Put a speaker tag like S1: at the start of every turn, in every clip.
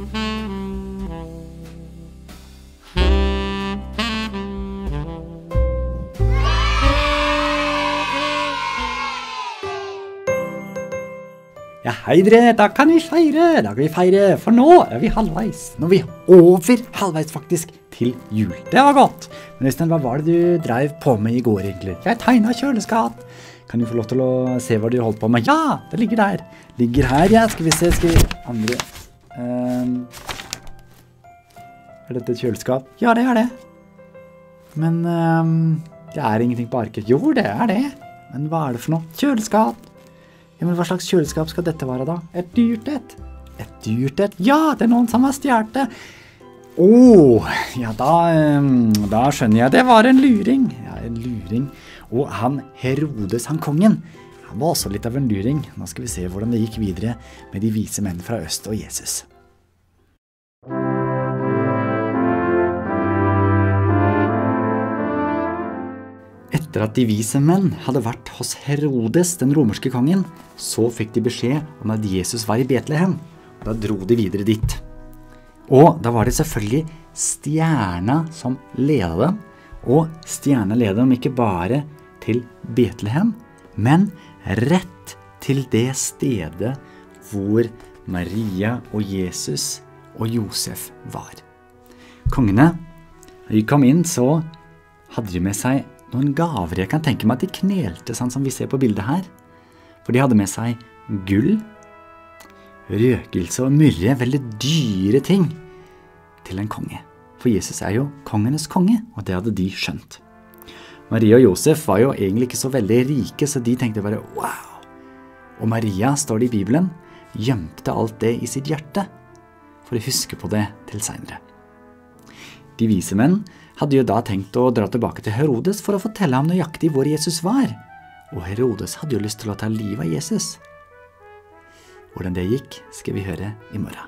S1: Ja, hei dere, da kan vi feire, for nå vi halvveis. Nå vi over halvveis faktisk til jul. Det var godt. Men Øystein, hva var det du drev på med I går egentlig? Jeg tegnet kjøleskap. Kan du få lov til å se hva du holdt på med? Ja, det ligger der. Ligger her, ja. Skal vi se, andre... Er dette et kjøleskap? Ja, det er det. Men det er ingenting på arket. Jo, det er det. Men hva er det for noe? Kjøleskap. Ja, men hva slags kjøleskap skal dette være da? Et dyrt et? Et dyrt et? Ja, det er noen som har stjert det. Ja, da skjønner jeg. Det var en luring. Ja, en luring. Og han Herodes, han kongen, han var også litt av en luring. Nå skal vi se hvordan det gikk videre med de vise menn fra øst og Jesus. Etter at de vise menn hadde vært hos Herodes, den romerske kongen, så fikk de beskjed om at Jesus var I Betlehem. Da dro de videre dit. Og da var det selvfølgelig stjerna som ledet dem, og stjerna ledet dem ikke bare til Betlehem, men rett til det stedet hvor Maria og Jesus og Josef var. Kongene, når de kom inn, så hadde de med seg noen gaver. Jeg kan tenke meg at de knelte, sånn som vi ser på bildet her. For de hadde med seg gull, røkelse og myrre, veldig dyre ting til en konge. For Jesus jo kongenes konge, og det hadde de skjønt. Maria og Josef var jo egentlig ikke så veldig rike, så de tenkte bare, wow! Og Maria, står det I Bibelen, gjemte alt det I sitt hjerte, for å huske på det til senere. De vise menn hadde jo da tenkt å dra tilbake til Herodes for å fortelle ham nøyaktig hvor Jesus var. Og Herodes hadde jo lyst til å ta livet av Jesus. Hvordan det gikk, skal vi høre I morgen.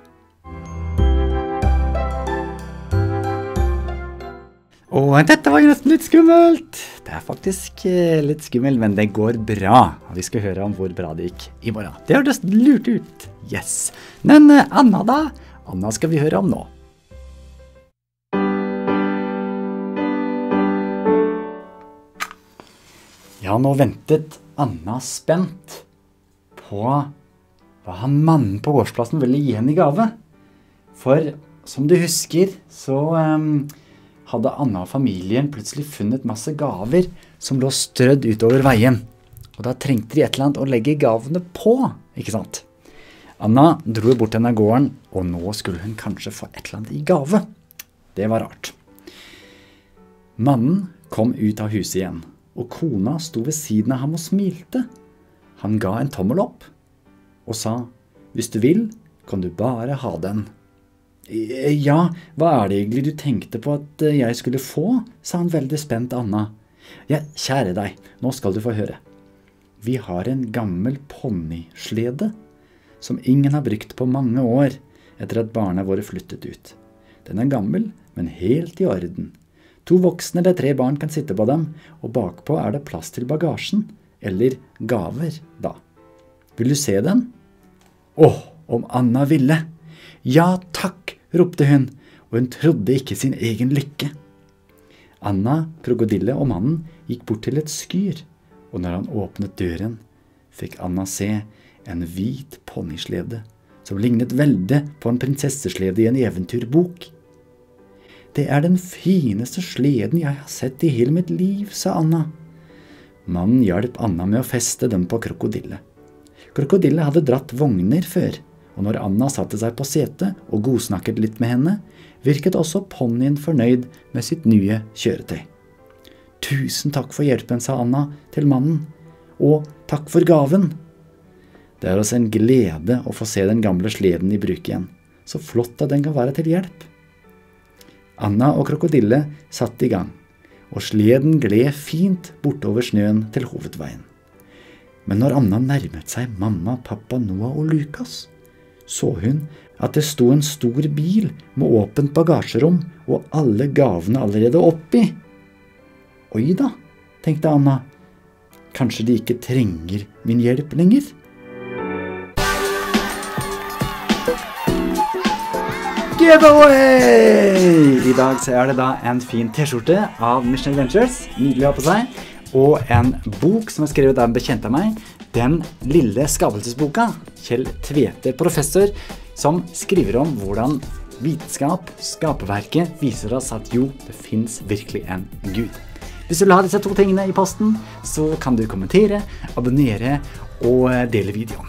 S1: Dette var jo nesten litt skummelt. Det faktisk litt skummelt, men det går bra. Og vi skal høre om hvor bra det gikk I morgen. Det hørtes lurt ut. Yes. Men Anna da? Anna skal vi høre om nå. Ja, nå ventet Anna spent på hva han mannen på gårdsplassen ville gi henne I gave. For som du husker, så hadde Anna og familien plutselig funnet masse gaver som lå strødd utover veien. Og da trengte de et eller annet å legge gavene på, ikke sant? Anna dro bort til denne gården, og nå skulle hun kanskje få et eller annet I gave. Det var rart. Mannen kom ut av huset igjen, og kona sto ved siden av ham og smilte. Han ga en tommel opp og sa, «Hvis du vil, kan du bare ha den.» «Ja, hva det egentlig du tenkte på at jeg skulle få?» sa han veldig spent Anna. «Ja, kjære deg, nå skal du få høre. Vi har en gammel ponnyslede som ingen har brukt på mange år etter at barna våre flyttet ut. Den gammel, men helt I orden. 2 voksne eller 3 barn kan sitte på dem, og bakpå det plass til bagasjen, eller gaver da. Vil du se den?» Om Anna ville! «Ja, takk!» ropte hun, og hun trodde ikke sin egen lykke. Anna, krokodille og mannen gikk bort til et skyr, og når han åpnet døren, fikk Anna se en hvit ponnyslede, som lignet veldig på en prinsesseslede I en eventyrbok. «Det den fineste sleden jeg har sett I hele mitt liv», sa Anna. Mannen hjalp Anna med å feste den på krokodille. Krokodille hadde dratt vogner før, og når Anna satte seg på setet og godsnakket litt med henne, virket også ponnyen fornøyd med sitt nye kjøretøy. «Tusen takk for hjelpen», sa Anna til mannen, «og takk for gaven. Det oss en glede å få se den gamle sleden I bruk igjen. Så flott at den kan være til hjelp.» Anna og krokodille satt I gang, og sleden gled fint bortover snøen til hovedveien. Men når Anna nærmet seg mamma, pappa, Noah og Lukas, så hun at det sto en stor bil med åpent bagasjerom og alle gavene allerede oppi. «Oi da», tenkte Anna, «kanskje de ikke trenger min hjelp lenger?» giveaway! I dag så er det da en fin t-skjorte av Mission Adventures, nydelig å ha på seg, og en bok som er skrevet av en bekjent av meg, den lille skapelsesboka, Kjell Tvete, professor, som skriver om hvordan vitenskap, skaperverket, viser oss at jo, det finnes virkelig en Gud. Hvis du vil ha disse to tingene i posten, så kan du kommentere, abonnere og dele videoen.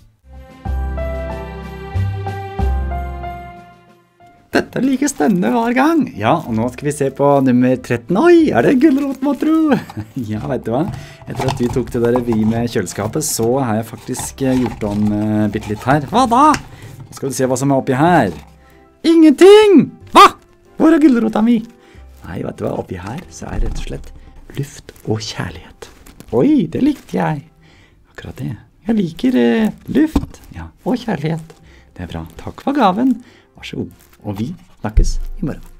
S1: Dette er like spennende hver gang. Ja, og nå skal vi se på nummer 13. Oi, er det gulrot, må tro? Ja, vet du hva? Etter at vi tok det der vi med kjøleskapet, så har jeg faktisk gjort om bitte litt her. Hva da? Nå skal vi se hva som er oppi her. Ingenting! Hva? Hvor er gulrota mi? Nei, vet du hva? Oppi her så er det rett og slett luft og kjærlighet. Oi, det likte jeg. Akkurat det. Jeg liker luft, ja, og kjærlighet. Det er bra. Takk for gaven. Vær så god. Og vi snakkes i morgen.